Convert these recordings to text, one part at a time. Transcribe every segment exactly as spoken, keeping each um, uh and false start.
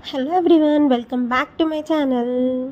Hello everyone, welcome back to my channel.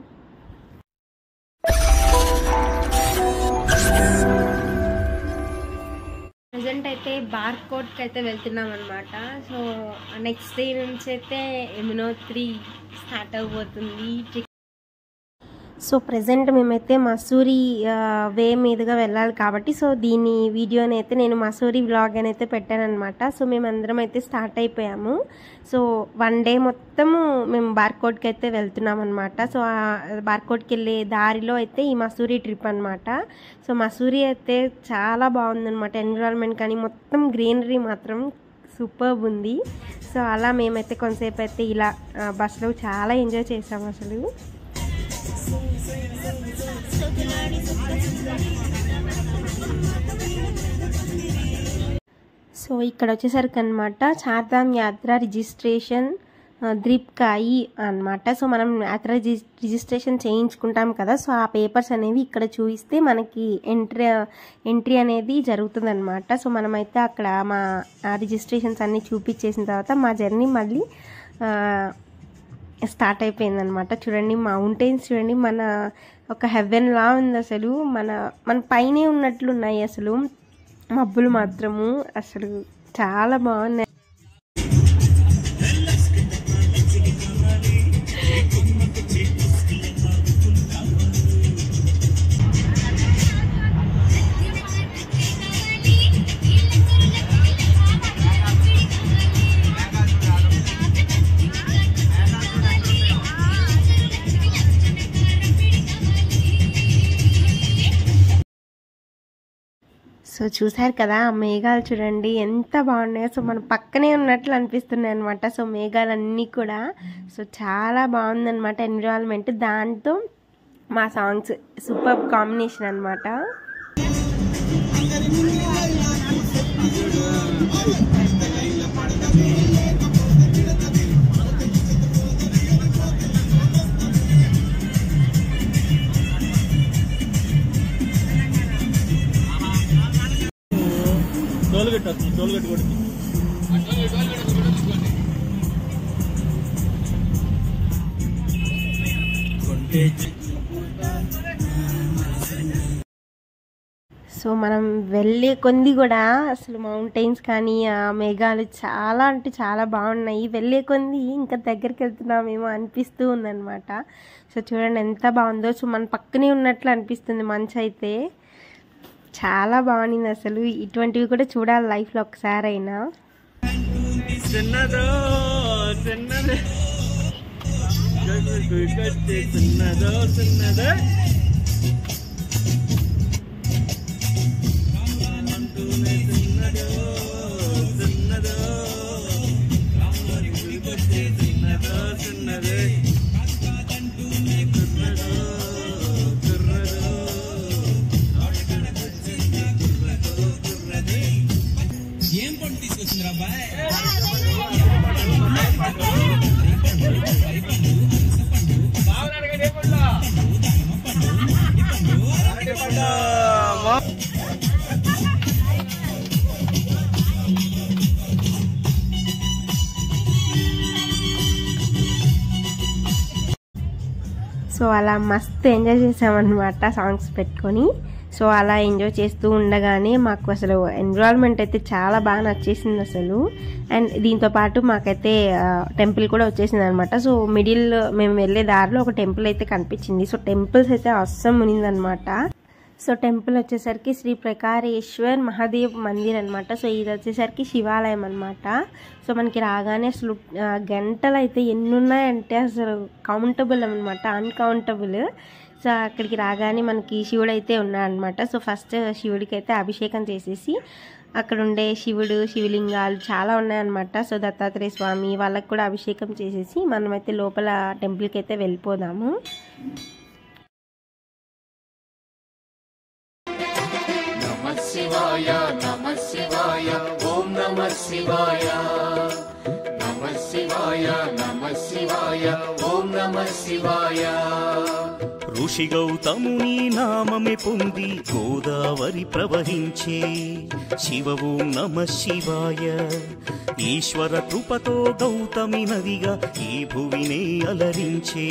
Present అయితే బార్కోడ్ కి అయితే వెళ్తున్నాం అన్నమాట. సో నెక్స్ట్ డే నుంచి అయితే యమునోత్రి స్టార్ట్ అవబోతుంది. సో ప్రెజెంట్ మేమైతే మసూరి వే మీదుగా వెళ్ళాలి కాబట్టి సో దీని వీడియోని అయితే నేను మసూరి వ్లాగ్ అని అయితే పెట్టాను అనమాట. సో మేమందరం అయితే స్టార్ట్ అయిపోయాము. సో వన్ డే మొత్తము మేము బార్కోడ్కి అయితే వెళ్తున్నాం అనమాట. సో ఆ బార్కోడ్కి వెళ్ళే దారిలో అయితే ఈ మసూరి ట్రిప్ అనమాట. సో మసూరి అయితే చాలా బాగుందన్నమాట. ఎన్విరాన్మెంట్ కానీ మొత్తం గ్రీనరీ మాత్రం సూపర్బ్ ఉంది. సో అలా మేమైతే కొంతసేపు అయితే ఇలా బస్సులో చాలా ఎంజాయ్ చేసాము అసలు. సో ఇక్కడ వచ్చేసరికి అనమాట చార్ధామ్ యాత్ర రిజిస్ట్రేషన్ ద్రీప్కాయి అనమాట. సో మనం యాత్ర రిజిస్ట్రేషన్ చేయించుకుంటాం కదా, సో ఆ పేపర్స్ అనేవి ఇక్కడ చూపిస్తే మనకి ఎంట్రీ ఎంట్రీ అనేది జరుగుతుంది అనమాట. సో మనమైతే అక్కడ మా రిజిస్ట్రేషన్స్ అన్నీ చూపించేసిన తర్వాత మా జర్నీ మళ్ళీ స్టార్ట్ అయిపోయిందనమాట. చూడండి మౌంటైన్స్ చూడండి, మన ఒక హెవెన్ లా ఉంది అసలు. మన మన పైనే ఉన్నట్లు ఉన్నాయి అసలు మబ్బులు మాత్రము. అసలు చాలా బాగున్నాయి. సో చూసారు కదా ఆ మేఘాలు చూడండి ఎంత బాగున్నాయో. సో మన పక్కనే ఉన్నట్లు అనిపిస్తున్నాయి అనమాట. సో మేఘాలన్నీ కూడా సో చాలా బాగుందన్నమాట ఎన్విరాన్మెంట్. దాంతో మా సాంగ్స్ సూపర్ కాంబినేషన్ అనమాట. సో మనం వెళ్ళే కొంది కూడా అసలు మౌంటైన్స్ కానీ ఆ మేఘాలు చాలా అంటే చాలా బాగున్నాయి. వెళ్ళే కొంది ఇంకా దగ్గరికి వెళ్తున్నామేమో అనిపిస్తూ ఉందన్నమాట. సో చూడండి ఎంత బాగుందో. సో మన పక్కనే ఉన్నట్లు అనిపిస్తుంది మంచు అయితే. చాలా బాగుంది అసలు. ఇటువంటివి కూడా చూడాలి లైఫ్లో ఒకసారి అయినా. సో అలా మస్తు ఎంజాయ్ చేసామన్నమాట సాంగ్స్ పెట్టుకొని. సో అలా ఎంజాయ్ చేస్తూ ఉండగానే మాకు అసలు ఎన్విరాన్మెంట్ అయితే చాలా బాగా నచ్చేసింది అసలు. అండ్ దీంతో పాటు మాకైతే టెంపుల్ కూడా వచ్చేసింది అనమాట. సో మిడిల్ మేము వెళ్ళే దారిలో ఒక టెంపుల్ అయితే కనిపించింది. సో టెంపుల్స్ అయితే అస్సం మునిందనమాట. సో టెంపుల్ వచ్చేసరికి శ్రీ ప్రకారేశ్వర్ మహాదేవ్ మందిర్ అనమాట. సో ఇది వచ్చేసరికి శివాలయం అనమాట. సో మనకి రాగానే అసలు గంటలు అయితే ఎన్ని ఉన్నాయంటే అసలు కౌంటబుల్ అనమాట, అన్కౌంటబుల్. సో అక్కడికి రాగానే మనకి శివుడు అయితే ఉన్నాడనమాట. సో ఫస్ట్ శివుడికి అయితే అభిషేకం చేసేసి అక్కడ ఉండే శివుడు శివలింగాలు చాలా ఉన్నాయన్నమాట. సో దత్తాత్రేయ స్వామి వాళ్ళకి కూడా అభిషేకం చేసేసి మనమైతే లోపల టెంపుల్కి అయితే వెళ్ళిపోదాము. శివాయ నమః శివాయ ఓం నమః శివాయ నమః శివాయ శివాయ నమః శివాయ ఓం నమః శివాయ. ఋషి గౌతముని నామమే పొంది గోదావరి ప్రవహించే శివ ఓం నమః శివాయ. ఈశ్వర కృపతో గౌతమి నదిగా ఈ భువినే అలరించే.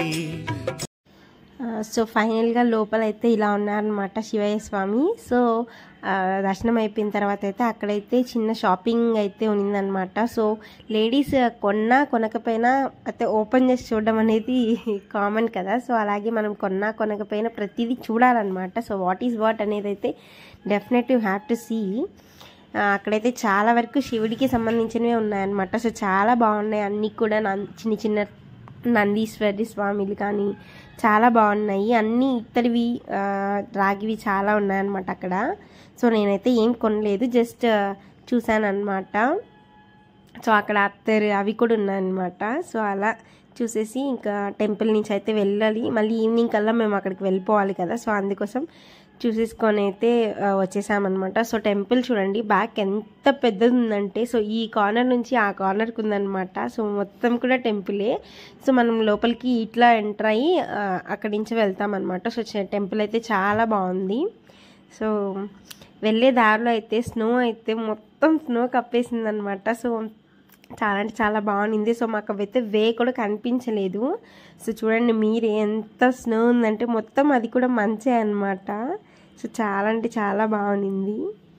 సో ఫైనల్గా లోపలైతే ఇలా ఉన్నారనమాట శివయ్య స్వామి. సో దర్శనం అయిపోయిన తర్వాత అయితే అక్కడైతే చిన్న షాపింగ్ అయితే ఉన్నదనమాట. సో లేడీస్ కొన్నా కొనకపోయినా అయితే ఓపెన్ చేసి చూడడం అనేది కామన్ కదా. సో అలాగే మనం కొన్నా కొనకపోయినా ప్రతిదీ చూడాలన్నమాట. సో వాట్ ఈజ్ వాట్ అనేది అయితే definitely you have to see. అక్కడైతే చాలా వరకు శివుడికి సంబంధించినవే ఉన్నాయన్నమాట. సో చాలా బాగున్నాయి అన్నీ కూడా. చిన్న చిన్న నందీశ్వరి స్వామిలు కానీ చాలా బాగున్నాయి. అన్నీ ఇత్తడివి రాగివి చాలా ఉన్నాయన్నమాట అక్కడ. సో నేనైతే ఏం కొనలేదు, జస్ట్ చూశాను అనమాట. సో అక్కడ అత్తరు అవి కూడా ఉన్నాయన్నమాట. సో అలా చూసేసి ఇంకా టెంపుల్ నుంచి అయితే వెళ్ళాలి. మళ్ళీ ఈవినింగ్ కల్లా మేము అక్కడికి వెళ్ళిపోవాలి కదా. సో అందుకోసం చూసేసుకొని అయితే వచ్చేసామన్నమాట. సో టెంపుల్ చూడండి బ్యాక్ ఎంత పెద్దది ఉందంటే, సో ఈ కార్నర్ నుంచి ఆ కార్నర్కి ఉందన్నమాట. సో మొత్తం కూడా టెంపులే. సో మనం లోపలికి ఇట్లా ఎంటర్ అయ్యి అక్కడి నుంచి వెళ్తామన్నమాట. సో టెంపుల్ అయితే చాలా బాగుంది. సో వెళ్ళే దారిలో అయితే స్నో అయితే మొత్తం స్నో కప్పేసింది అనమాట. సో చాలా అంటే చాలా బాగుంది. సో మాకు అవైతే వే కూడా కనిపించలేదు. సో చూడండి మీరు ఎంత స్నో ఉందంటే మొత్తం అది కూడా మంచే అనమాట. సో చాలా అంటే చాలా బాగుంది.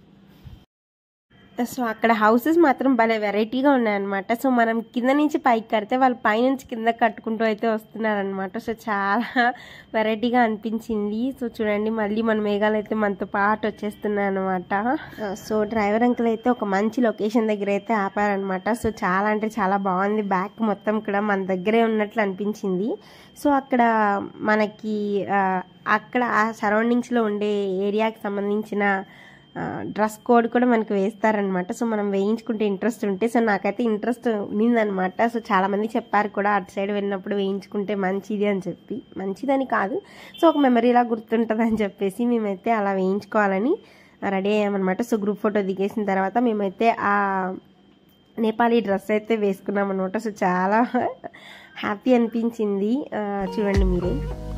సో అక్కడ హౌసెస్ మాత్రం భలే వెరైటీగా ఉన్నాయన్నమాట. సో మనం కింద నుంచి పైకి కడితే వాళ్ళు పైనుంచి కింద కట్టుకుంటూ అయితే వస్తున్నారనమాట. సో చాలా వెరైటీగా అనిపించింది. సో చూడండి మళ్ళీ మన మేఘాలు అయితే మనతో పాటు వచ్చేస్తున్నాయి అనమాట. సో డ్రైవర్ అంకుల్ అయితే ఒక మంచి లొకేషన్ దగ్గర అయితే ఆపారనమాట. సో చాలా అంటే చాలా బాగుంది. బ్యాక్ మొత్తం కూడా మన దగ్గరే ఉన్నట్లు అనిపించింది. సో అక్కడ మనకి అక్కడ ఆ సరౌండింగ్స్లో ఉండే ఏరియాకి సంబంధించిన డ్రెస్ కోడ్ కూడా మనకు వేస్తారనమాట. సో మనం వేయించుకుంటే ఇంట్రెస్ట్ ఉంటే, సో నాకైతే ఇంట్రెస్ట్ ఉన్నదనమాట. సో చాలామంది చెప్పారు కూడా అటు సైడ్ వెళ్ళినప్పుడు వేయించుకుంటే మంచిది అని చెప్పి. మంచిదని కాదు, సో ఒక మెమరీలా గుర్తుంటుంది అని చెప్పేసి మేమైతే అలా వేయించుకోవాలని రెడీ అయ్యామన్నమాట. సో గ్రూప్ ఫోటో దిగేసిన తర్వాత మేమైతే ఆ నేపాలీ డ్రెస్ అయితే వేసుకున్నాం అనమాట. సో చాలా హ్యాపీ అనిపించింది. చూడండి మీరే.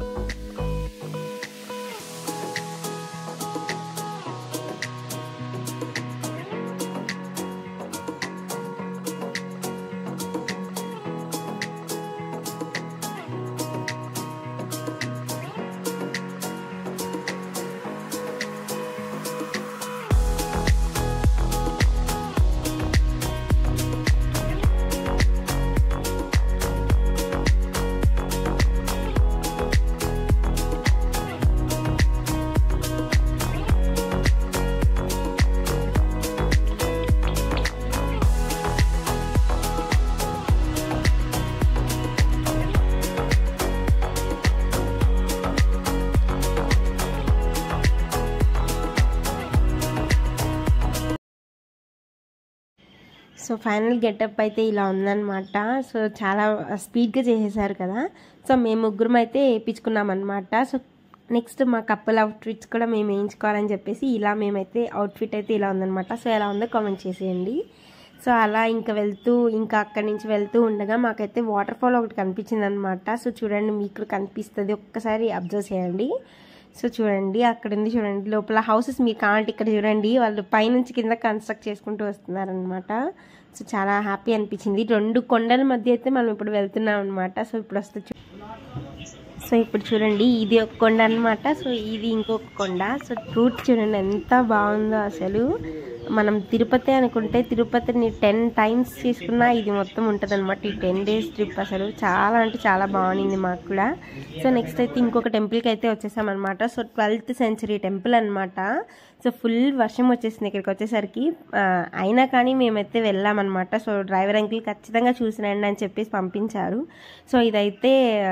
సో ఫైనల్ గెటప్ అయితే ఇలా ఉందన్నమాట. సో చాలా స్పీడ్గా చేసేసారు కదా. సో మేము ముగ్గురం అయితే వేయించుకున్నాం అనమాట. సో నెక్స్ట్ మా కప్పుల్ అవుట్ఫిట్స్ కూడా మేము వేయించుకోవాలని చెప్పేసి ఇలా మేమైతే అవుట్ఫిట్ అయితే ఇలా ఉందన్నమాట. సో ఎలా ఉందో కామెంట్ చేసేయండి. సో అలా ఇంకా వెళ్తూ ఇంకా అక్కడి నుంచి వెళ్తూ ఉండగా మాకైతే వాటర్ ఫాల్ ఒకటి కనిపించింది అనమాట. సో చూడండి మీకు కనిపిస్తుంది, ఒక్కసారి అబ్జర్వ్ చేయండి. సో చూడండి అక్కడ ఉంది చూడండి లోపల హౌసెస్ మీకు కావాలంటే ఇక్కడ చూడండి వాళ్ళు పైనుంచి కింద కన్స్ట్రక్ట్ చేసుకుంటూ వస్తున్నారనమాట. సో చాలా హ్యాపీ అనిపించింది. రెండు కొండల మధ్య అయితే మనం ఇప్పుడు వెళ్తున్నాం అనమాట. సో ఇప్పుడు వస్తే సో ఇప్పుడు చూడండి ఇది ఒక కొండ అనమాట. సో ఇది ఇంకొక కొండ. సో రూట్ చూడండి ఎంత బాగుందో అసలు. మనం తిరుపతి అనుకుంటే తిరుపతిని టెన్ టైమ్స్ చేసుకున్నా ఇది మొత్తం ఉంటుంది అనమాట. ఈ టెన్ డేస్ ట్రిప్ అసలు చాలా అంటే చాలా బాగుంది మాకు కూడా. సో నెక్స్ట్ అయితే ఇంకొక టెంపుల్కి అయితే వచ్చేసామన్నమాట. సో ట్వెల్త్ సెంచరీ టెంపుల్ అనమాట. సో ఫుల్ వర్షం వచ్చేసింది ఇక్కడికి వచ్చేసరికి. అయినా కానీ మేమైతే వెళ్ళామన్నమాట. సో డ్రైవర్ అంకుల్ ఖచ్చితంగా చూసిరండి అని చెప్పేసి పంపించారు. సో ఇదైతే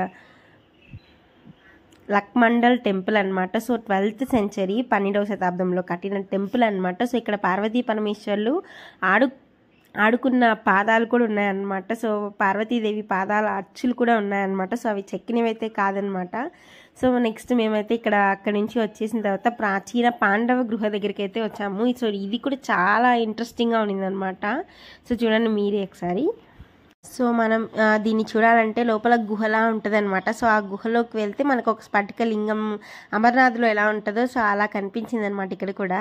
లక్మండల్ టెంపుల్ అనమాట. సో ట్వెల్త్ సెంచరీ పన్నెండవ శతాబ్దంలో కట్టిన టెంపుల్ అనమాట. సో ఇక్కడ పార్వతీ పరమేశ్వర్లు ఆడు ఆడుకున్న పాదాలు కూడా ఉన్నాయన్నమాట. సో పార్వతీదేవి పాదాల అచ్చులు కూడా ఉన్నాయన్నమాట. సో అవి చెక్కినవి అయితే కాదనమాట. సో నెక్స్ట్ మేమైతే ఇక్కడ అక్కడి నుంచి వచ్చేసిన తర్వాత ప్రాచీన పాండవ గృహ దగ్గరికి అయితే వచ్చాము. సో ఇది కూడా చాలా ఇంట్రెస్టింగ్గా ఉన్నిందనమాట. సో చూడండి మీరే ఒకసారి. సో మనం ఆ, దీన్ని చూడాలంటే లోపల గుహలా ఉంటుంది అనమాట. సో ఆ గుహలోకి వెళ్తే మనకు ఒక స్ఫటిక లింగం అమర్నాథ్లో ఎలా ఉంటుందో సో అలా కనిపించింది అనమాట ఇక్కడ కూడా.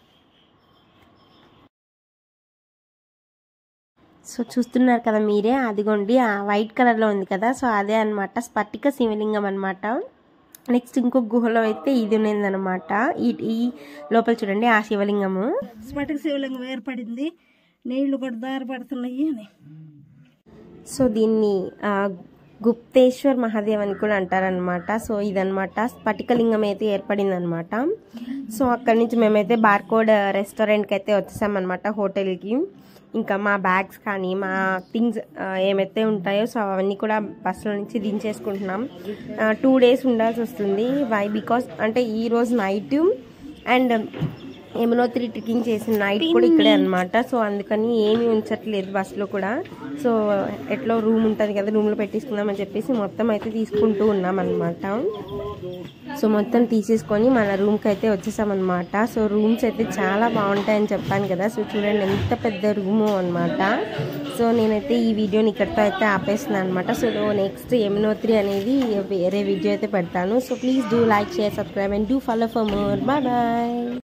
సో చూస్తున్నారు కదా మీరే, అదిగోండి ఆ వైట్ కలర్లో ఉంది కదా, సో అదే అనమాట స్ఫటిక శివలింగం అనమాట. నెక్స్ట్ ఇంకొక గుహలో అయితే ఇది ఉన్నదనమాట. ఈ ఈ లోపల చూడండి ఆ శివలింగము, స్ఫటిక శివలింగం ఏర్పడింది, నీళ్లు కూడా దారిపడుతున్నాయి అని. సో దీన్ని ఆ, గుప్తేశ్వర్ మహాదేవ్ అని కూడా అంటారనమాట. సో ఇదనమాట స్ఫటికలింగం అయితే ఏర్పడింది అనమాట. సో అక్కడి నుంచి మేమైతే బార్కోడ్ రెస్టారెంట్కి అయితే వచ్చేసామన్నమాట, హోటల్కి. ఇంకా మా బ్యాగ్స్ కానీ మా థింగ్స్ ఏమైతే ఉంటాయో సో అవన్నీ కూడా బస్సులో నుంచి దించేసుకుంటున్నాం. టూ డేస్ ఉండాల్సి వస్తుంది. వై బికాస్ అంటే ఈరోజు నైట్ అండ్ యమునోత్రి ట్రెక్కింగ్ చేసిన నైట్ కూడా ఇక్కడే అనమాట. సో అందుకని ఏమీ ఉంచట్లేదు బస్సులో కూడా. సో ఎట్లా రూమ్ ఉంటుంది కదా, రూమ్లో పెట్టేసుకుందామని చెప్పేసి మొత్తం అయితే తీసుకుంటూ ఉన్నాం అనమాట. సో మొత్తం తీసేసుకొని మన రూమ్కి అయితే వచ్చేసామన్నమాట. సో రూమ్స్ అయితే చాలా బాగుంటాయని చెప్పాను కదా. సో చూడండి ఎంత పెద్ద రూము అనమాట. సో నేనైతే ఈ వీడియోని ఇక్కడితో అయితే ఆపేస్తున్నాను అనమాట. సో నెక్స్ట్ యమునోత్రి అనేది వేరే వీడియో అయితే పెడతాను. So please do like, share, subscribe and do follow for more. Bye bye.